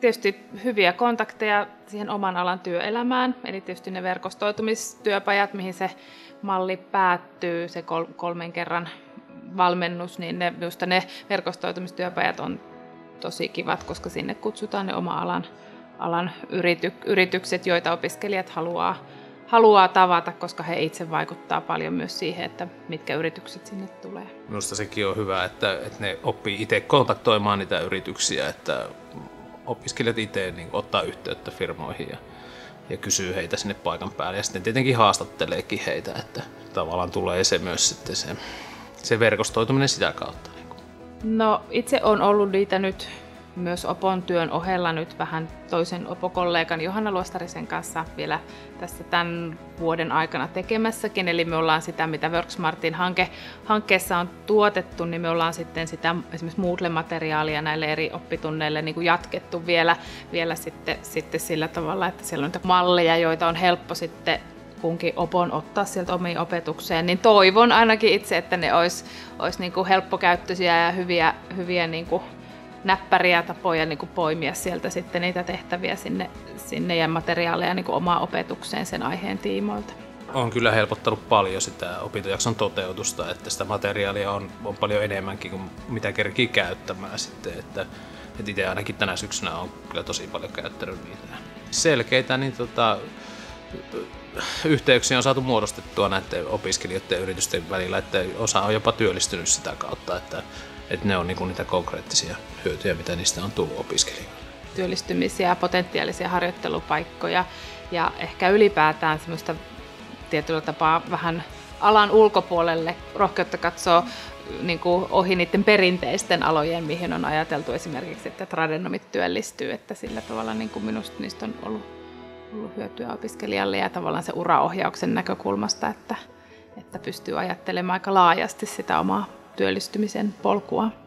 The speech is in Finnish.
Tietysti hyviä kontakteja siihen oman alan työelämään, eli tietysti ne verkostoitumistyöpajat, mihin se malli päättyy, se 3 kerran valmennus, niin ne verkostoitumistyöpajat on tosi kivat, koska sinne kutsutaan ne alan yritykset, joita opiskelijat haluaa tavata, koska he itse vaikuttaa paljon myös siihen, että mitkä yritykset sinne tulee. Minusta sekin on hyvä, että ne oppii itse kontaktoimaan niitä yrityksiä, että opiskelijat itse niin ottaa yhteyttä firmoihin ja kysyy heitä sinne paikan päälle ja sitten tietenkin haastatteleekin heitä, että tavallaan tulee se myös sitten se verkostoituminen sitä kautta. No itse olen ollut niitä nyt myös Opon työn ohella nyt vähän toisen Opo-kollegan Johanna Luostarisen kanssa vielä tässä tämän vuoden aikana tekemässäkin. Eli me ollaan sitä, mitä WorkSmartin hankkeessa on tuotettu, niin me ollaan sitten sitä esimerkiksi Moodle-materiaalia näille eri oppitunneille niin kuin jatkettu vielä sitten sillä tavalla, että siellä on niitä malleja, joita on helppo sitten kunkin opon ottaa sieltä omiin opetukseen, niin toivon ainakin itse, että ne olisi niin kuin helppokäyttöisiä ja hyviä niin kuin näppäriä tapoja niin kuin poimia sieltä sitten niitä tehtäviä sinne ja materiaaleja niin kuin omaan opetukseen sen aiheen tiimoilta. On kyllä helpottanut paljon sitä opintojakson toteutusta, että sitä materiaalia on paljon enemmänkin kuin mitä kerkii käyttämään sitten, että itse ainakin tänä syksynä on kyllä tosi paljon käyttänyt niitä selkeitä, niin yhteyksiä on saatu muodostettua näiden opiskelijoiden ja yritysten välillä, että osa on jopa työllistynyt sitä kautta, että ne on niinku niitä konkreettisia hyötyjä, mitä niistä on tullut opiskelijoille. Työllistymisiä, potentiaalisia harjoittelupaikkoja ja ehkä ylipäätään semmoista tietyllä tapaa vähän alan ulkopuolelle rohkeutta katsoa niin kuin ohi niiden perinteisten alojen, mihin on ajateltu esimerkiksi, että tradenomit työllistyy, että sillä tavalla niin kuin minusta niistä on ollut hyötyä opiskelijalle ja tavallaan se uraohjauksen näkökulmasta, että pystyy ajattelemaan aika laajasti sitä omaa työllistymisen polkua.